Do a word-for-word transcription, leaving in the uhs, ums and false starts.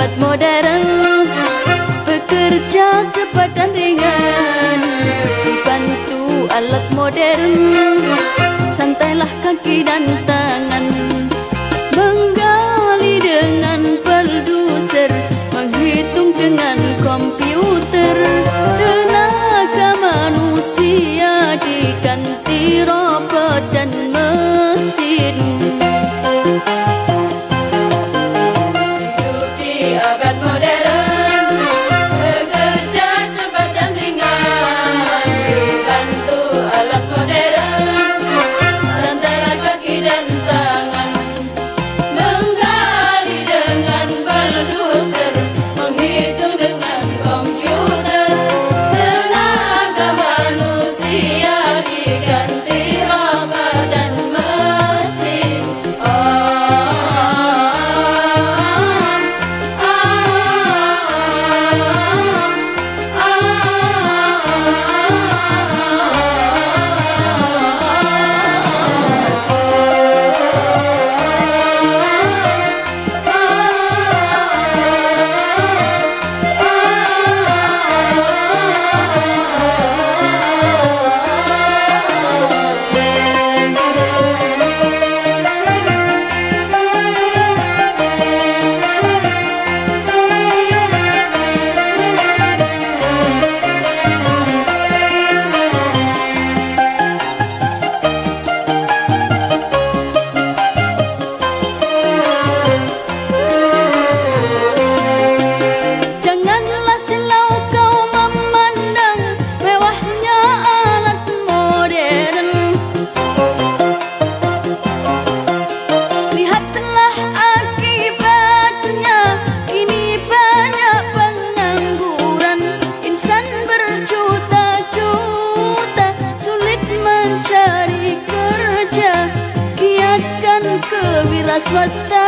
abad modern, bekerja cepat dan ringan, dibantu alat modern, santailah kaki dan tangan, menggali dengan bulldozer, menghitung dengan komputer, tenaga manusia diganti robot dan mesin. Hidup di abad modern, bekerja cepat dan ringan, dibantu alat modern, santailah kaki dan tangan, menggali dengan bulldozer, menghitung dengan komputer, tenaga manusia diganti robot dan mesin. Oh, ah, ah, janganlah silau kau memandang mewahnya alat modern. Lihatlah akibatnya, kini banyak pengangguran, insan berjuta-juta sulit mencari kerja. Giatkan kewirausahaan swasta,